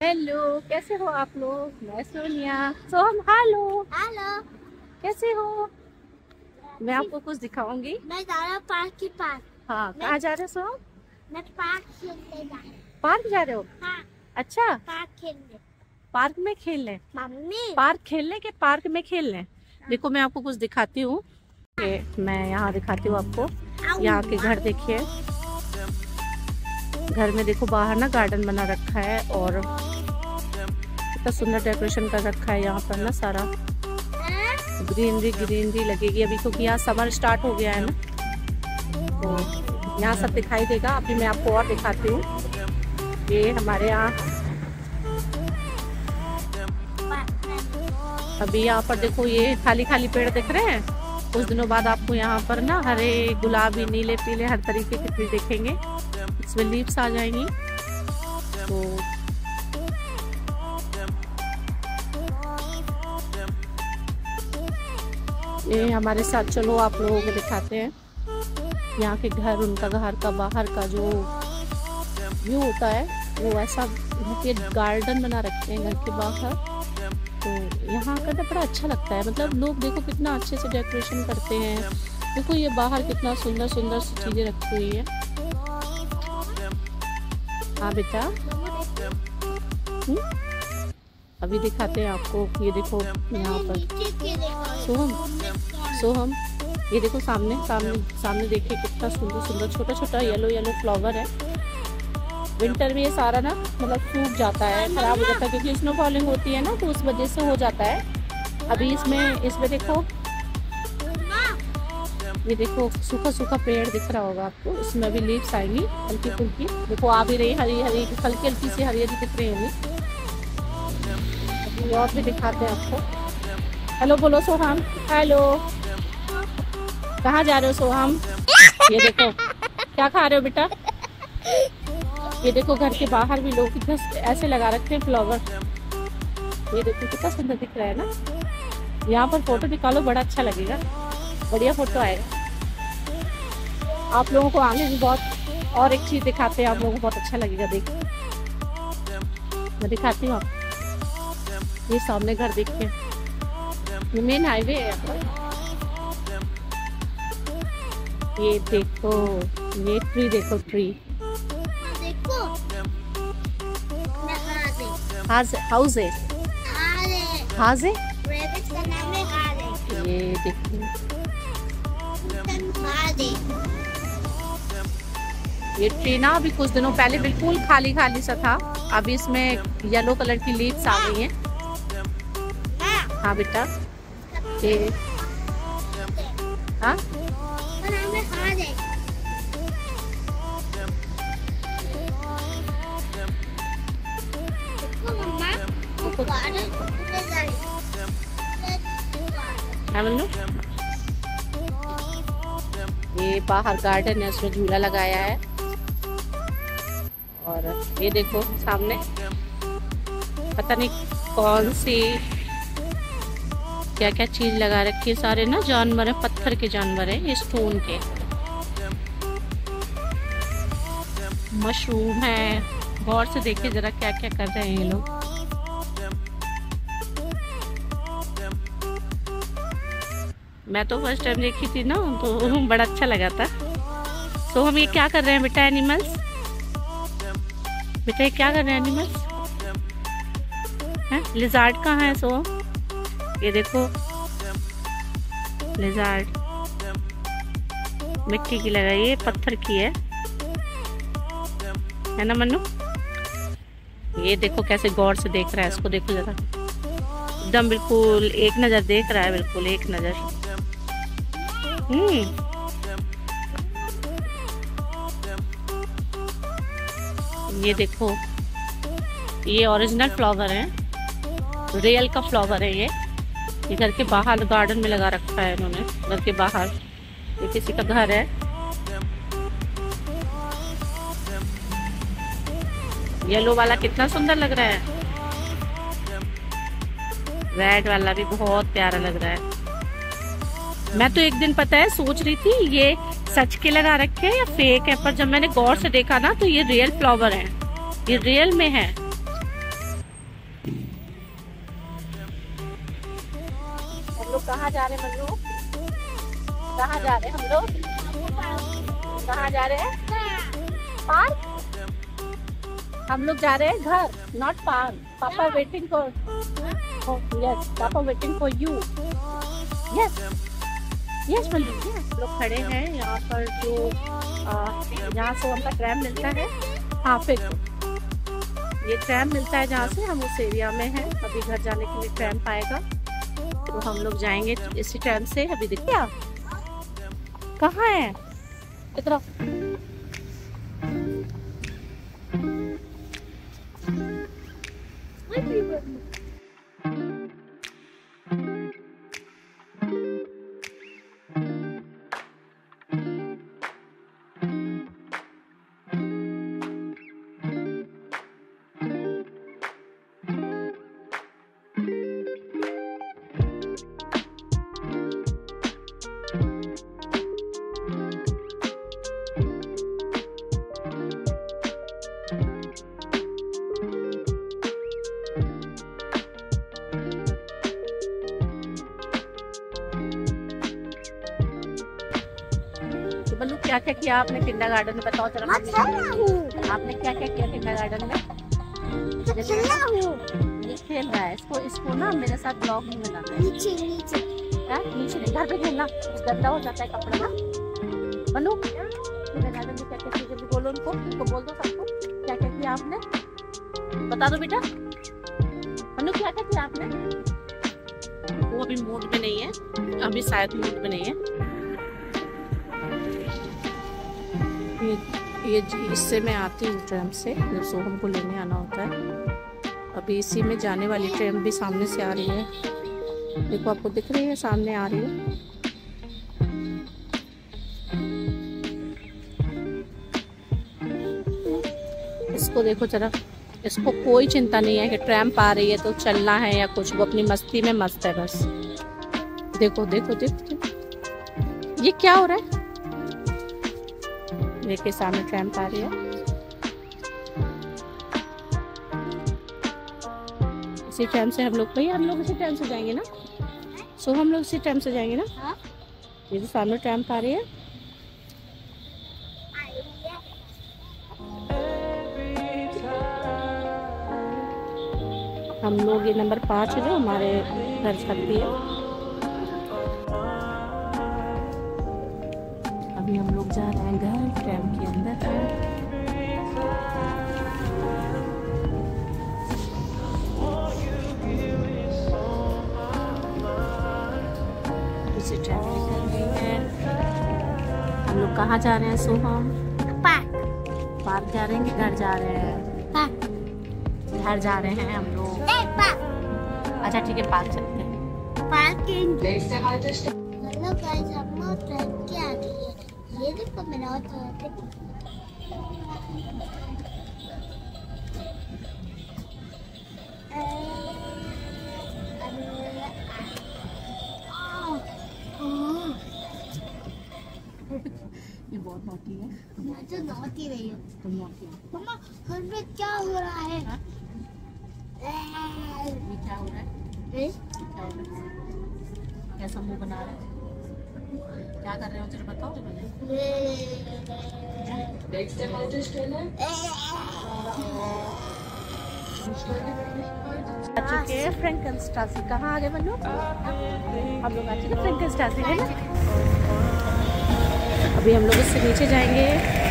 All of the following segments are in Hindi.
हेलो, कैसे हो आप लोग? मैं सोनिया। सोहम, हेलो। हेलो। कैसे हो? मैं आपको कुछ दिखाऊंगी। मैं जा रहा हूँ पार्क के पास। हाँ, कहाँ जा रहे हो सोहम? मैं पार्क खेलने जा रही हूँ। पार्क जा रहे हो? हाँ, अच्छा, पार्क खेलने। पार्क में खेलने? मम्मी। पार्क खेलने के पार्क में खेलने? देखो, मैं आपको कुछ दिखाती हूँ। मैं यहाँ दिखाती हूँ आपको। यहाँ के घर देखिए। घर में देखो, बाहर ना गार्डन बना रखा है और कितना सुंदर डेकोरेशन कर रखा है। यहाँ पर ना सारा ग्रीनरी ग्रीनरी लगेगी अभी, क्योंकि यहाँ समर स्टार्ट हो गया है ना, तो यहाँ सब दिखाई देगा। अभी मैं आपको और दिखाती हूँ। ये हमारे यहाँ अभी यहाँ पर देखो, ये खाली खाली पेड़ दिख रहे हैं। कुछ दिनों बाद आपको यहाँ पर ना हरे, गुलाबी, नीले, पीले हर तरीके के ट्री देखेंगे। इसमें लीव्स आ जाएंगी। तो ये हमारे साथ चलो, आप लोगों को दिखाते हैं यहाँ के घर। उनका घर का बाहर का जो व्यू होता है वो ऐसा, घर के गार्डन बना रखते हैं घर के बाहर। तो यहाँ का ना बड़ा अच्छा लगता है। मतलब लोग देखो कितना अच्छे से डेकोरेशन करते हैं। देखो ये बाहर कितना सुंदर सुंदर सी चीजें रखी हुई है। हाँ बेटा, अभी दिखाते हैं आपको। ये देखो यहाँ पर सोहम, सोहम, ये देखो सामने सामने सामने देखिए कितना सुंदर सुंदर छोटा छोटा येलो येलो फ्लावर है। विंटर में ये सारा ना मतलब सूख जाता है, खराब हो जाता है, क्योंकि स्नो फॉलिंग होती है ना, तो उस वजह से हो जाता है। अभी इसमें देखो, ये देखो सूखा सूखा पेड़ दिख रहा होगा आपको। इसमें भी लीव्स आएंगी हल्की फुल्की। देखो आ भी रही, हरी हरी हल्की हल्की सी हरी हरी दिख रही होंगी। अभी और भी दिखाते हैं आपको। हेलो बोलो सोहम, हेलो। कहाँ जा रहे हो सोहम? ये देखो क्या खा रहे हो बेटा? ये देखो घर के बाहर भी लोग कितना ऐसे लगा रखते हैं फ्लावर। ये देखो कितना सुंदर दिख रहा है ना। यहाँ पर फोटो निकालो, बड़ा अच्छा लगेगा, बढ़िया फोटो आएगा। आप लोगों को आगे भी बहुत और एक चीज दिखाते हैं, आप लोगों को बहुत अच्छा लगेगा देख। मैं दिखाती हूँ आप। ये सामने घर देखिए, ये मेन हाईवे है। ये देखो, ये ट्री देखो, ट्री। हाउस है, हाउस है। ये देखो, ये ट्री ना अभी कुछ दिनों पहले बिल्कुल खाली खाली सा था। अभी इसमें येलो कलर की लीव्स आ गई हैं। हाँ बेटा, ये हाँ ये बाहर गार्डन है, उसमें झूला लगाया है। और ये देखो सामने पता नहीं कौन सी क्या क्या चीज लगा रखी है। सारे ना जानवर है, पत्थर के जानवर है, ये स्टोन के। मशरूम है। गौर से देखिए जरा क्या क्या कर रहे हैं ये लोग। मैं तो फर्स्ट टाइम देखी थी ना, तो बड़ा अच्छा लगा था। तो हम ये क्या कर रहे हैं बेटा? एनिमल्स, बेटा ये क्या कर रहे हैं एनिमल्स? हैं? लिजार्ड कहाँ है? सो ये देखो लिजार्ड, मिट्टी की लगाई है, पत्थर की है ना मन्नू? ये देखो कैसे गौर से देख रहा है इसको, देखो जरा, एकदम बिल्कुल एक नजर देख रहा है, बिल्कुल एक नजर। ये देखो, ये ओरिजिनल फ्लावर है, रियल का फ्लावर है। ये घर के बाहर गार्डन में लगा रखा है इन्होंने, घर के बाहर। ये किसी का घर है। येलो वाला कितना सुंदर लग रहा है, रेड वाला भी बहुत प्यारा लग रहा है। मैं तो एक दिन पता है सोच रही थी ये सच के लगा रखे हैं या फेक है, पर जब मैंने गौर से देखा ना तो ये रियल फ्लावर है, ये रियल में है। कहाँ जा रहे हैं मन्नू? कहाँ जा रहे हैं हम लोग? कहाँ जा रहे हैं? पार्क। हम लोग जा रहे हैं घर, नॉट पार्क। पापा वेटिंग फॉर, यस पापा waiting for you. Yes yes Mannu, yes. लोग खड़े हैं यहाँ पर, जो यहाँ से हमका ट्रैम मिलता है। हाँ फिर ये ट्रैम मिलता है जहाँ से हम उस एरिया में हैं। अभी घर जाने के लिए ट्रैम पाएगा तो हम लोग जाएंगे इसी ट्रैम से। अभी देखिए आप कहाँ है, इधर। बल्लू क्या क्या किया आपने किंडरगार्टन में, बताओ जरा। आपने क्या क्या किया किंडरगार्टन में? ये खेल रहा है, इसको ना मेरे साथ ब्लॉग नहीं बनाना है। नीचे नहीं, घर पे खेलना, गंदा हो जाता है कपड़ा ना। बल्लू किंडरगार्टन में क्या क्या चीजें, बोलो उनको बोल दो सबको क्या क्या किया आपने, बता दो बेटा। बल्लू क्या क्या किया आपने? वो अभी मूड में नहीं है, अभी शायद मूड में नहीं है। ये इससे मैं आती हूँ ट्रेन से, जब सोहम को लेने आना होता है। अभी इसी में जाने वाली ट्रेन भी सामने से आ रही है, देखो आपको दिख रही है, सामने आ रही है। इसको देखो जरा, इसको कोई चिंता नहीं है कि ट्रैम पा रही है तो चलना है या कुछ, वो अपनी मस्ती में मस्त है बस। देखो देखो देखो, ये क्या हो रहा है? देखिए सामने ट्रैम आ रही है। इसी ट्रैम से हम लोग, भैया हम लोग इसी ट्रैम से जाएंगे ना, सो हम लोग इसी ट्रैम से जाएंगे ना। ये जो सामने ट्रैम आ रही है, हम लोग ये नंबर 5 है जो हमारे घर चलती है। अभी हम लोग जा रहे हैं घर, ट्रैम के अंदर है। इसी ट्रैम में चल रही है। हम लोग कहाँ जा रहे हैं सोहम? पार्क जा रहे हैं कि घर जा रहे हैं? घर जा रहे हैं हम लोग। अच्छा ठीक है, पार्क चलते हैं। पार्किंग। हेलो गाइस, हम लोग ट्रेन के आ गए हैं। ये देखो मेरा ऑटो है। ये बहुत नौटी है। मैं तो नौटी रही हूँ। तुम नौटी हो। मम्मा घर में क्या हो रहा है? ये क्या हो रहा है? क्या हो रहा है? कैसा मुंह बना रहे हो? क्या कर रहे हो जरा बताओ मुझे। आ चुके हैं फ्रैंकनस्टासी। कहाँ आ गए मन्नू? हम लोग आ चुके फ्रैंकनस्टासी है ना। अभी हम लोग इससे नीचे जाएंगे।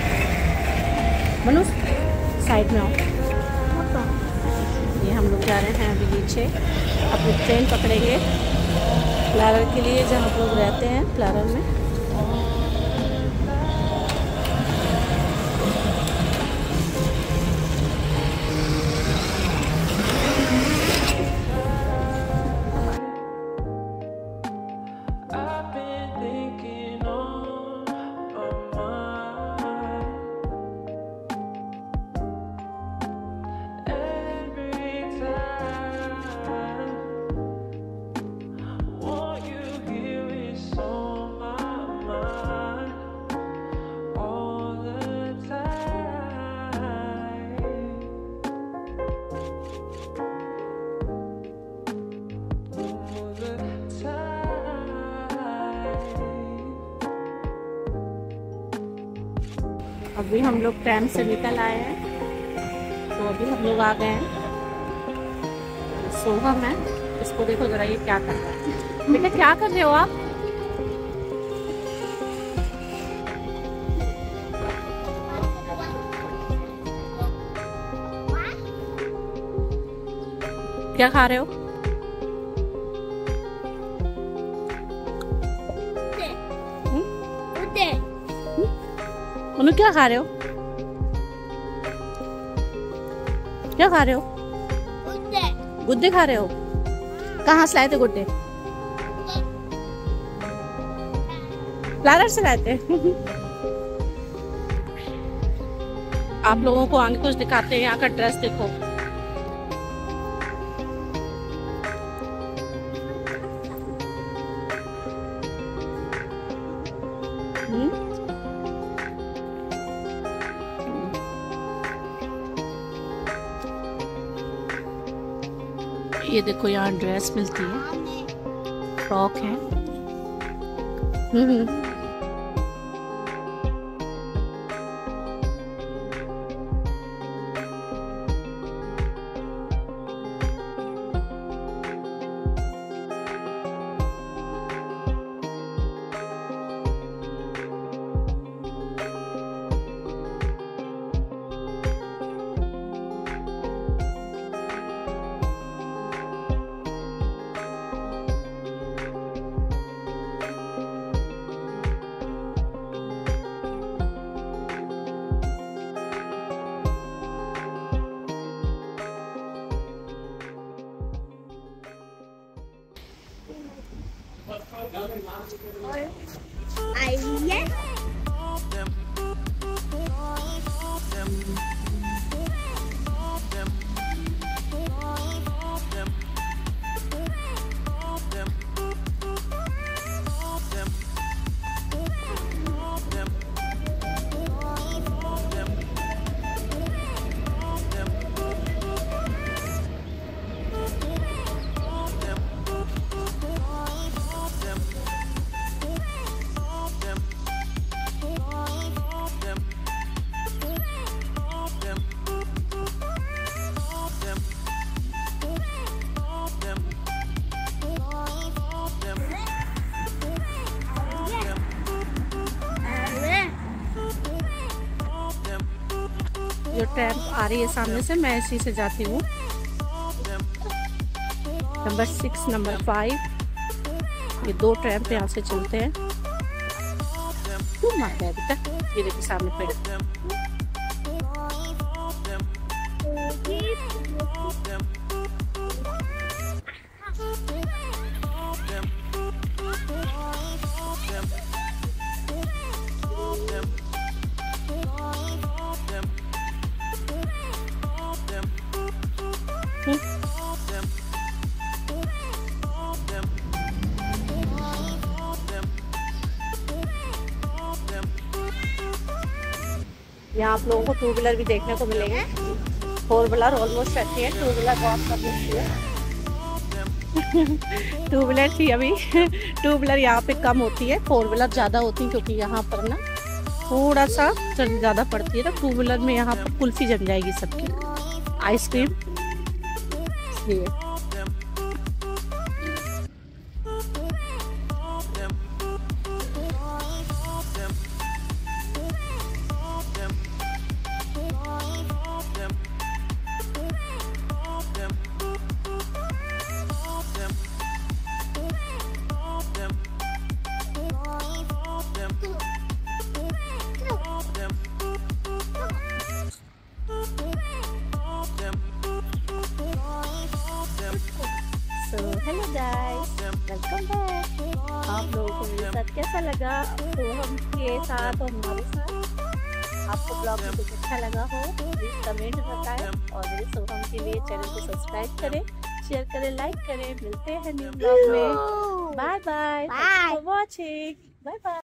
मनु साइड में आओ। ये हम लोग जा रहे हैं अभी नीचे, अपनी ट्रेन पकड़ेंगे प्लारर के लिए, जहाँ हम लोग रहते हैं प्लारर में। अभी हम लोग ट्रेन से निकल आए हैं, तो अभी हम लोग आ गए हैं। सोहम है, इसको देखो जरा ये क्या कर रहा है। बेटा क्या कर रहे हो आप? क्या खा रहे हो? उन्हें क्या खा रहे हो? क्या खा रहे हो? गुड्डे खा रहे हो? कहाँ से लाए थे गुड्डे? प्लानर से लाए थे। आप लोगों को आगे कुछ दिखाते हैं। यहाँ का ड्रेस देखो। ये देखो यहाँ ड्रेस मिलती है, फ्रॉक है। आइए जो ट्रेन आ रही है सामने से, मैं इसी से जाती हूँ। नंबर 6, नंबर 5, ये 2 ट्रेन पे यहाँ से चलते हैं। क्यों मारता है बेटा? ये देखिए सामने पेड़। यहाँ आप लोगों को 2 व्हीलर भी देखने को मिलेंगे। 4 व्हीलर ऑलमोस्ट रहती है, 2 व्हीलर बहुत कम होती है। 2 व्हीलर थी अभी। 2 व्हीलर यहाँ पे कम होती है, 4 व्हीलर ज़्यादा होती है, क्योंकि यहाँ पर ना थोड़ा सा चल ज़्यादा पड़ती है ना। 2 व्हीलर में यहाँ पर कुल्फी जम जाएगी सबकी, आइसक्रीम, इसलिए। Hello guys, welcome back. आप लोगों को मेरे साथ कैसा लगा? तो हम के साथ और हमारे साथ आपको ब्लॉग में कुछ अच्छा लगा हो प्लीज़ कमेंट बताएं, और मेरे सोहम के लिए चैनल को सब्सक्राइब करें, शेयर करें, लाइक करें। मिलते हैं न्यू ब्लॉग में। Bye bye, thank you for watching. Bye bye.